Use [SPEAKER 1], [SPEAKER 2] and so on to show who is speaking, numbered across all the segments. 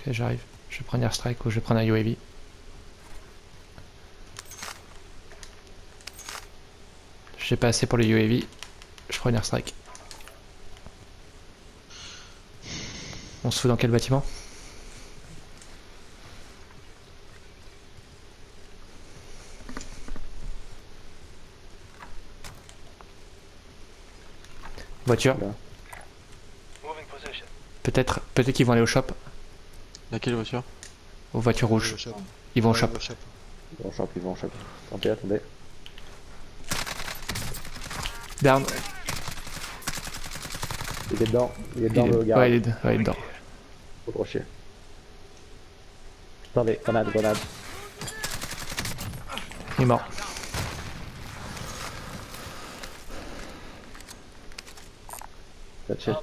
[SPEAKER 1] Ok, j'arrive. Je vais prendre airstrike ou je vais prendre un UAV. J'ai pas assez pour le UAV. Je prends une airstrike. On se fout dans quel bâtiment? Voiture. Peut-être qu'ils vont aller au shop.
[SPEAKER 2] Laquelle voiture?
[SPEAKER 1] Aux voitures rouges. Ils vont au shop.
[SPEAKER 3] Ils vont en shop, ils vont en shop. Attendez, attendez.
[SPEAKER 1] Down.
[SPEAKER 3] Il est dedans le gars.
[SPEAKER 1] Ouais, il est dedans.
[SPEAKER 3] Faut trop chier. Attendez, grenade.
[SPEAKER 1] Il est mort.
[SPEAKER 3] That's shit.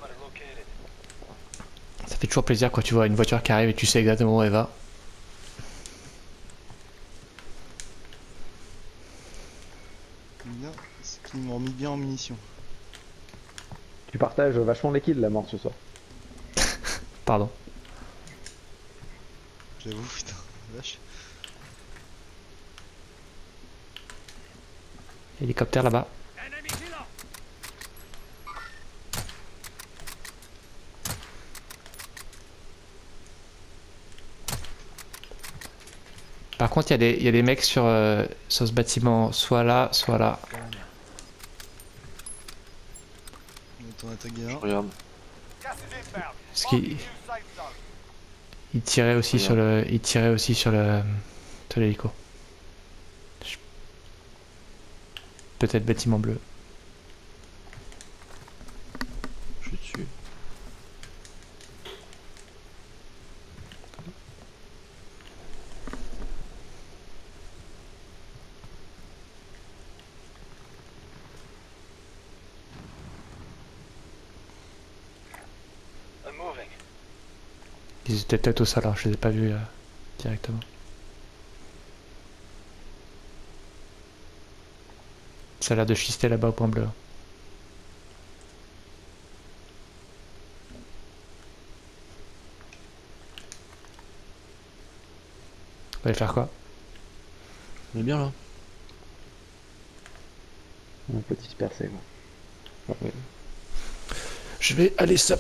[SPEAKER 1] Ça fait toujours plaisir quand tu vois une voiture qui arrive et tu sais exactement où elle va.
[SPEAKER 4] Bien, c'est qu'ils m'ont mis bien en munitions.
[SPEAKER 3] Tu partages vachement les kills la mort ce soir.
[SPEAKER 1] Pardon.
[SPEAKER 4] J'avoue, putain, vache.
[SPEAKER 1] Hélicoptère là-bas. Par contre, il y a des mecs sur ce bâtiment, soit là, soit là.
[SPEAKER 4] On est en attaque gagnant.
[SPEAKER 2] Regarde.
[SPEAKER 1] Parce qu'il tirait aussi sur le, sur l'hélico. Peut-être bâtiment bleu.
[SPEAKER 2] Je suis dessus.
[SPEAKER 1] Ils étaient peut-être au sol, alors je les ai pas vus directement. Ça a l'air de chister là-bas au point bleu. On va aller faire quoi?
[SPEAKER 2] On est bien là.
[SPEAKER 3] Un peu dispersé. Quoi. Ouais.
[SPEAKER 1] Je vais aller sap.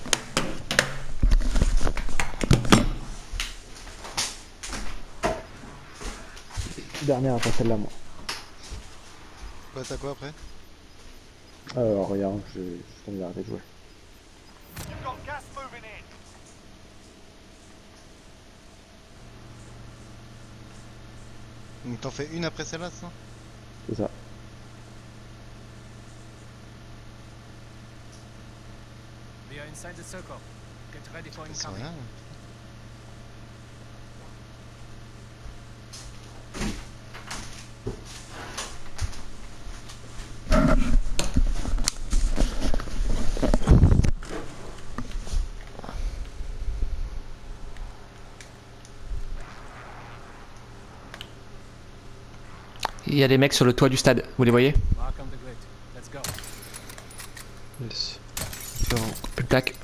[SPEAKER 3] Dernière après celle-là, moi.
[SPEAKER 4] Quoi, t'as quoi après?
[SPEAKER 3] Alors, regarde, je viens d'arrêter de jouer.
[SPEAKER 4] Donc t'en fais une après celle-là, ça?
[SPEAKER 3] C'est ça.
[SPEAKER 5] We are inside the circle. Get ready for
[SPEAKER 4] C'est
[SPEAKER 5] incoming.
[SPEAKER 4] rien.
[SPEAKER 1] Il y a des mecs sur le toit du stade, vous les voyez?
[SPEAKER 5] Mark on the grid. Let's go.
[SPEAKER 2] Yes.
[SPEAKER 1] Plus de tac.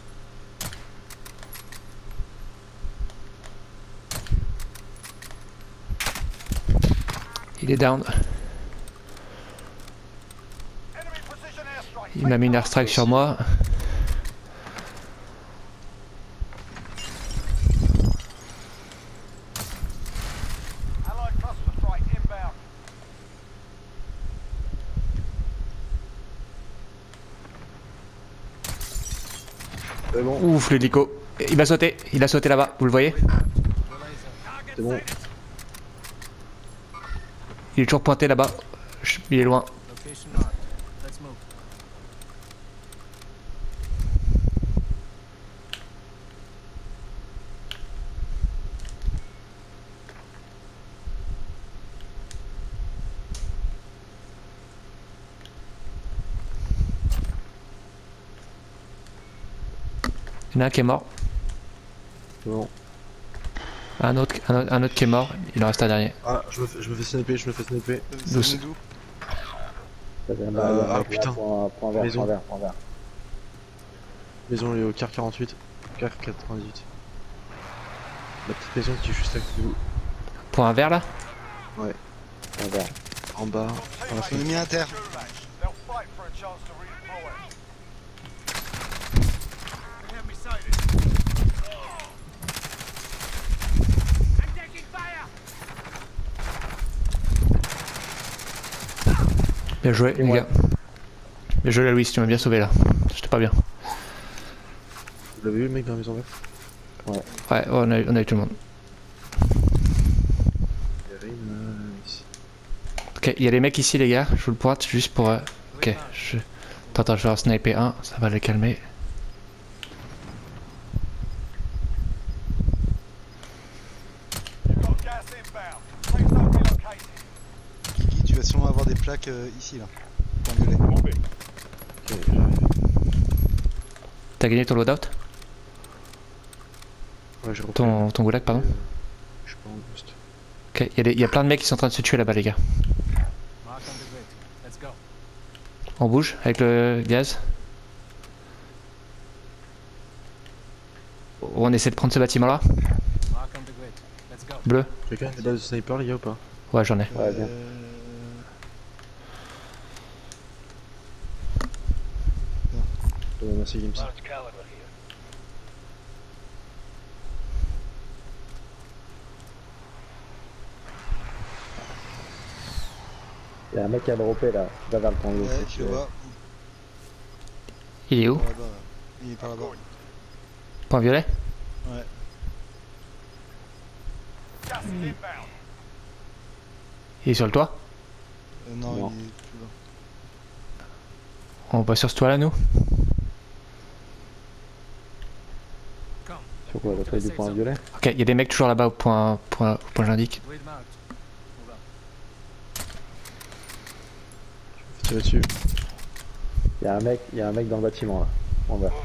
[SPEAKER 1] Il est down. Il m'a mis une airstrike sur moi.
[SPEAKER 3] C'est bon,
[SPEAKER 1] Ouf, l'hélico. Il va sauter. Il a sauté là-bas, vous le voyez?
[SPEAKER 3] c'est bon.
[SPEAKER 1] Il est toujours pointé là-bas. Il est loin.
[SPEAKER 5] Location marked. Let's move.
[SPEAKER 1] Il y en a un qui est mort.
[SPEAKER 3] C'est bon.
[SPEAKER 1] Un autre qui est mort. Il en reste un dernier.
[SPEAKER 2] Ah, je me fais sniper,
[SPEAKER 1] Douce.
[SPEAKER 4] D'où?
[SPEAKER 3] Ça vient là,
[SPEAKER 2] ah, putain.
[SPEAKER 3] Point vert,
[SPEAKER 2] Maison.
[SPEAKER 3] point vert.
[SPEAKER 2] Maison est au car 48. Car 98. La petite maison qui est juste à côté de vous.
[SPEAKER 1] Point vert là?
[SPEAKER 2] Ouais.
[SPEAKER 3] On verra.
[SPEAKER 2] En bas. Par la
[SPEAKER 4] On est
[SPEAKER 2] fenêtre.
[SPEAKER 4] mis à terre.
[SPEAKER 5] They'll fight for a chance to redeploy. They have me sighted. I'm taking fire!
[SPEAKER 1] Bien joué,
[SPEAKER 3] Et
[SPEAKER 1] les
[SPEAKER 3] moi.
[SPEAKER 1] gars. Bien joué, la Louise, tu m'as bien sauvé là. J'étais pas bien.
[SPEAKER 2] Vous l'avez vu le mec dans la maison verte?
[SPEAKER 1] Ouais, on a eu tout le monde.
[SPEAKER 2] Il y avait une ici.
[SPEAKER 1] Ok, il y a les mecs ici, les gars. Je vous le pointe juste pour. Ok, je. Attends, je vais en sniper un, ça va les calmer.
[SPEAKER 5] You've got gas inbound. Safe zone relocated.
[SPEAKER 4] Kiki, tu vas sûrement avoir des plaques ici là. Point violet.
[SPEAKER 2] Ok, j'arrive.
[SPEAKER 1] T'as gagné ton loadout?
[SPEAKER 2] Ouais, j'ai repris.
[SPEAKER 1] Ton goulag, pardon?
[SPEAKER 2] Je suis pas en boost.
[SPEAKER 1] Ok, il y a plein de mecs qui sont en train de se tuer là-bas, les gars.
[SPEAKER 5] Mark on the grid. Let's go.
[SPEAKER 1] On bouge avec le gaz. On essaie de prendre ce bâtiment là.
[SPEAKER 5] Mark on the grid. Let's go.
[SPEAKER 1] Bleu.
[SPEAKER 2] Quelqu'un a des bases de sniper, les gars, ou pas?
[SPEAKER 1] Ouais, j'en ai.
[SPEAKER 3] Ouais, bien.
[SPEAKER 2] Merci, Games.
[SPEAKER 3] Il y a un mec qui a droppé là. Va vers le point de l'eau.
[SPEAKER 4] Ouais, tu le vois.
[SPEAKER 1] Il est où?
[SPEAKER 4] Par là-bas. Il est par là-bas.
[SPEAKER 1] Point violet?
[SPEAKER 4] Ouais.
[SPEAKER 5] Gas is inbound.
[SPEAKER 1] Il est sur le toit?
[SPEAKER 4] Non,
[SPEAKER 3] Non.
[SPEAKER 4] il est plus là.
[SPEAKER 1] On va sur ce toit là, nous?
[SPEAKER 5] Come.
[SPEAKER 3] Sur quoi, le truc du point violet?
[SPEAKER 1] Ok, il y a des mecs toujours là-bas au point j'indique.
[SPEAKER 5] Grid marked. Move up.
[SPEAKER 2] Tirer dessus.
[SPEAKER 3] Il y a un mec dans le bâtiment là. En bas.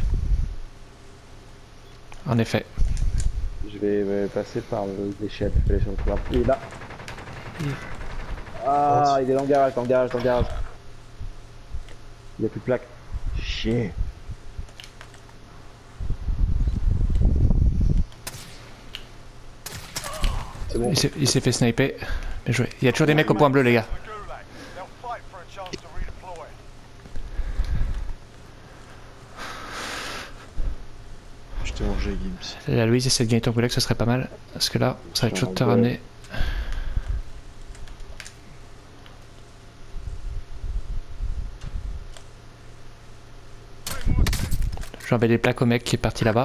[SPEAKER 1] En effet.
[SPEAKER 3] Je vais passer par l'échelle. Je vais aller sur le toit. Il est là. Ah, il est dans le garage, dans le garage, dans le garage. Il n'y a plus de plaque. Chier. C'est bon.
[SPEAKER 1] Il s'est fait sniper. Bien joué. Il y a toujours des mecs au point bleu, les gars.
[SPEAKER 5] The gulag. They'll fight for a chance to redeploy.
[SPEAKER 2] Je t'ai mangé, Games.
[SPEAKER 1] La Louise essaie de gagner ton goulag, ce serait pas mal. Parce que là, ça va être chaud de te ramener. J'envoie des plaques au mec qui est parti là-bas.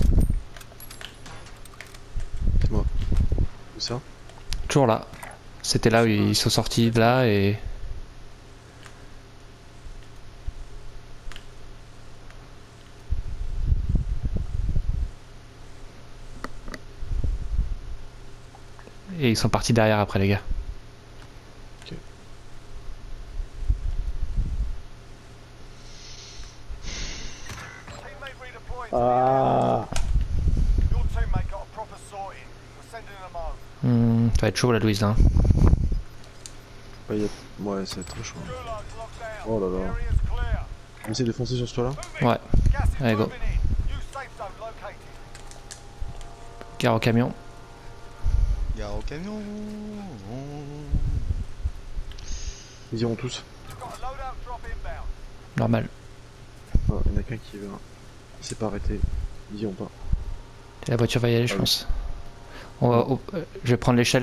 [SPEAKER 2] C'est moi. Où ça?
[SPEAKER 1] Toujours là. C'était là où ils sont sortis de là et... Et ils sont partis derrière après, les gars.
[SPEAKER 5] Teammate redeploying.
[SPEAKER 3] Ah,
[SPEAKER 5] Your teammate got a proper sorting. We're sending them over.
[SPEAKER 1] Ça va être chaud, la Louise, là.
[SPEAKER 2] Ouais, ouais, ça va être trop chaud.
[SPEAKER 5] Gulag's locked down.
[SPEAKER 2] Oh là là.
[SPEAKER 5] Area's clear.
[SPEAKER 2] On essaie de foncer sur ce toit là.
[SPEAKER 1] Ouais.
[SPEAKER 5] Gas is
[SPEAKER 1] Allez, go.
[SPEAKER 5] moving in. New safe zone located.
[SPEAKER 1] Gare au camion.
[SPEAKER 4] Gare au camion.
[SPEAKER 2] Ils iront tous.
[SPEAKER 5] You've got a loadout drop inbound.
[SPEAKER 1] Normal.
[SPEAKER 2] Ah, il y en a qu'un qui va. Il s'est pas arrêté. Ils iront pas.
[SPEAKER 1] Et la voiture va y aller, je
[SPEAKER 2] Ah oui.
[SPEAKER 1] pense. On va, je vais prendre l'échelle.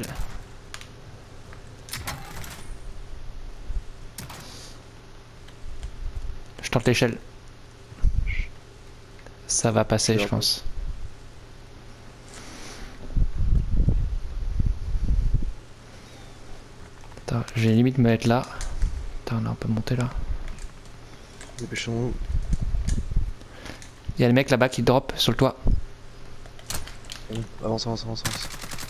[SPEAKER 1] Je tente l'échelle. Ça va passer, je pense. Attends, j'ai limite me mettre là. Attends, là, on peut monter là.
[SPEAKER 2] Dépêchons-nous.
[SPEAKER 1] Il y a le mec là-bas qui drop sur le toit.
[SPEAKER 2] Avance, avance, avance, avance.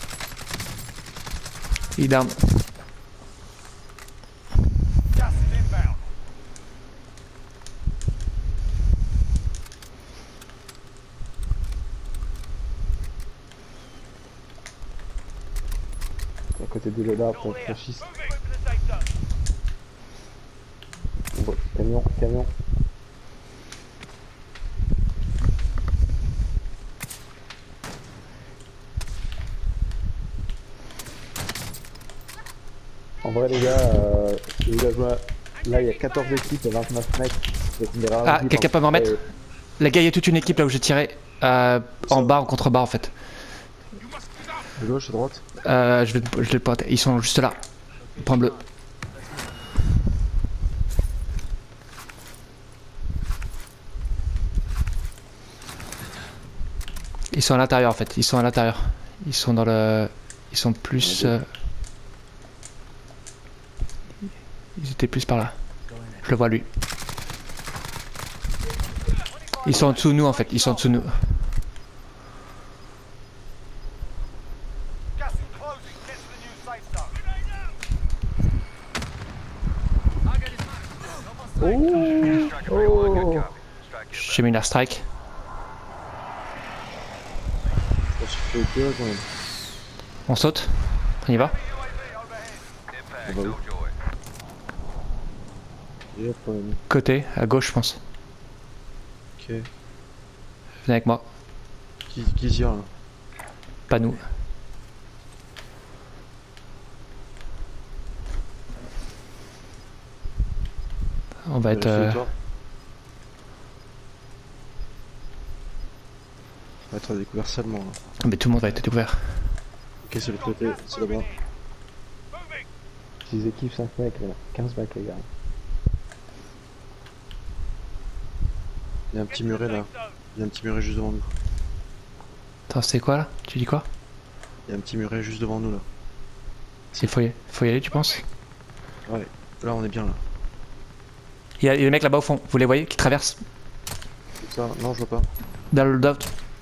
[SPEAKER 1] Il est down.
[SPEAKER 5] Gas is inbound.
[SPEAKER 3] à côté du loadout, franchisse.
[SPEAKER 5] Move to the safe zone.
[SPEAKER 3] Camion, camion. En vrai les gars, là il y a 14 équipes et 29 mecs.
[SPEAKER 1] Ah, quelqu'un peut me remettre? Les gars, il y a toute une équipe là où j'ai tiré. En bas, en contrebas en fait.
[SPEAKER 2] À gauche, à droite.
[SPEAKER 1] Je vais le pointer. Ils sont juste là. Point bleu. Ils sont à l'intérieur en fait. Ils sont à l'intérieur. Ils sont dans le. Ils sont plus. Ils étaient plus par là. Je le vois lui. Ils sont en dessous de nous en fait. Ils sont en dessous de nous.
[SPEAKER 5] Gas is closing. Get to the new safe zone.
[SPEAKER 1] J'ai mis une airstrike.
[SPEAKER 2] Je suis fait deux quand même.
[SPEAKER 1] On saute. On y va.
[SPEAKER 2] Ah bah oui. Et hop,
[SPEAKER 1] Côté, à gauche je pense.
[SPEAKER 2] ok.
[SPEAKER 1] Venez avec moi.
[SPEAKER 2] Qui tire là?
[SPEAKER 1] Pas nous. On va être.
[SPEAKER 2] Vérifie, toi. On va être découvert seulement là.
[SPEAKER 1] Mais tout le monde va être découvert.
[SPEAKER 2] Ok, c'est le côté, c'est là-bas.
[SPEAKER 3] 6 équipes, 5 mecs, là. 15 mecs les gars.
[SPEAKER 2] Il y a un petit muret là. Il y a un petit muret juste devant nous.
[SPEAKER 1] Attends, c'est quoi là? Tu dis quoi?
[SPEAKER 2] Il y a un petit muret juste devant nous là.
[SPEAKER 1] Il faut y aller, tu penses?
[SPEAKER 2] Ouais, là on est bien là.
[SPEAKER 1] Il y a les mecs là-bas au fond, vous les voyez, qui traversent
[SPEAKER 2] Ça, non, je vois pas.
[SPEAKER 1] dans le dock.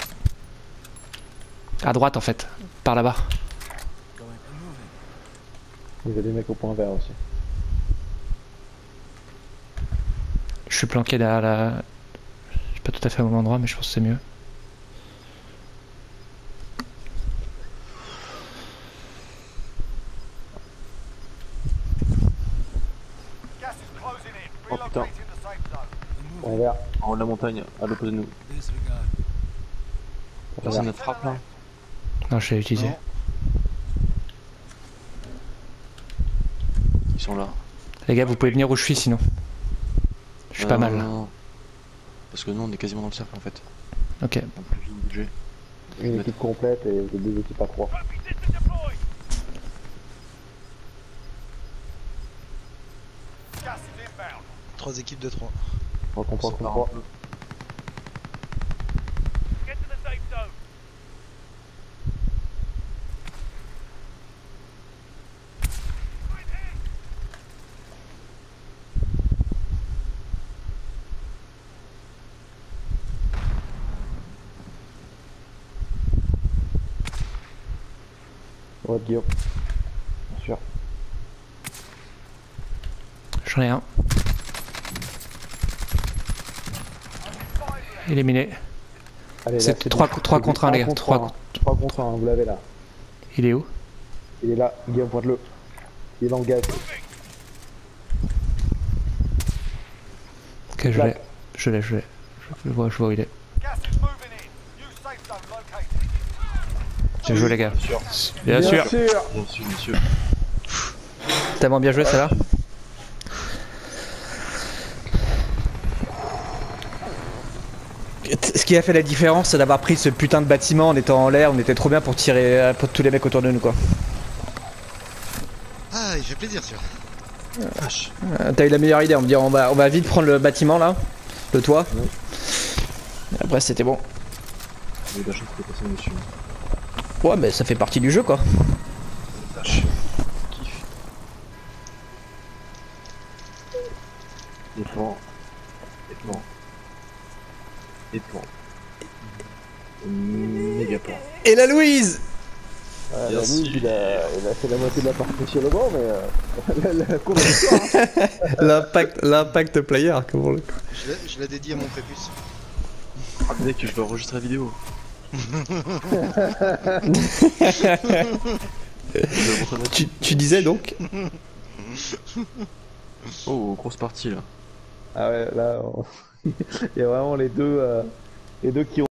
[SPEAKER 1] À droite en fait, par là-bas.
[SPEAKER 3] Il y a des mecs au point vert aussi.
[SPEAKER 1] Je suis planqué derrière la. Je suis pas tout à fait au même endroit, mais je pense que c'est mieux.
[SPEAKER 5] Gas is closing in.
[SPEAKER 2] Oh, putain.
[SPEAKER 5] Relocating the safe zone.
[SPEAKER 3] Point vert.
[SPEAKER 2] En haut de la montagne, à l'opposé de nous. Personne ne frappe là.
[SPEAKER 1] Non, je l'ai utilisé.
[SPEAKER 4] Non.
[SPEAKER 2] Ils sont là.
[SPEAKER 1] Les gars, vous pouvez venir où je suis sinon. Je suis pas mal là.
[SPEAKER 2] Non. Parce que nous on est quasiment dans le cercle en fait.
[SPEAKER 1] Ok.
[SPEAKER 2] On a plus de budget.
[SPEAKER 3] Une équipe complète et 2 équipes à 3.
[SPEAKER 5] System deployed. Gas is inbound.
[SPEAKER 4] 3 équipes de 3.
[SPEAKER 3] Comprends.
[SPEAKER 5] Get to the safe zone.
[SPEAKER 3] Ouais, Guillaume. Bien sûr.
[SPEAKER 1] J'en ai un. Éliminé.
[SPEAKER 3] Allez,
[SPEAKER 1] C'est
[SPEAKER 3] là,
[SPEAKER 1] 3
[SPEAKER 3] bon.
[SPEAKER 1] contre 1 les gars.
[SPEAKER 3] 3 contre 1, vous l'avez là.
[SPEAKER 1] Il est où?
[SPEAKER 3] Il est là, Guillaume, pointe-le. Il est dans le gaz.
[SPEAKER 1] Ok, je l'ai. Je l'ai. Je vois où il est.
[SPEAKER 5] Gas is moving in. New safe zone located.
[SPEAKER 1] Bien joué les gars. Bien sûr.
[SPEAKER 2] Bien sûr, bien sûr.
[SPEAKER 1] Tellement bien joué celle-là. Ce qui a fait la différence, c'est d'avoir pris ce putain de bâtiment en étant en l'air. On était trop bien pour tirer pour tous les mecs autour de nous quoi.
[SPEAKER 4] Ah, il fait plaisir sûr.
[SPEAKER 1] T'as eu la meilleure idée en me disant on va vite prendre le bâtiment là, le toit.
[SPEAKER 2] Ouais.
[SPEAKER 1] Et après c'était bon.
[SPEAKER 2] J'ai eu la chance de passer dessus.
[SPEAKER 1] Ouais mais ça fait partie du jeu quoi.
[SPEAKER 2] Vache. Kiff. Des plans. Des plans. Des plans. Méga plan.
[SPEAKER 1] Et la Louise.
[SPEAKER 2] Bien
[SPEAKER 3] Lui,
[SPEAKER 2] sûr.
[SPEAKER 3] il a fait la moitié de la partie chez le banc, mais la cour de l'histoire, hein.
[SPEAKER 1] L'impact player comme on le.
[SPEAKER 4] Je la dédie à mon prépuce.
[SPEAKER 2] Ah mec, je vais enregistrer la vidéo.
[SPEAKER 1] Tu disais donc.
[SPEAKER 2] Oh, grosse partie là.
[SPEAKER 3] Ah ouais, là, il y a vraiment les deux qui ont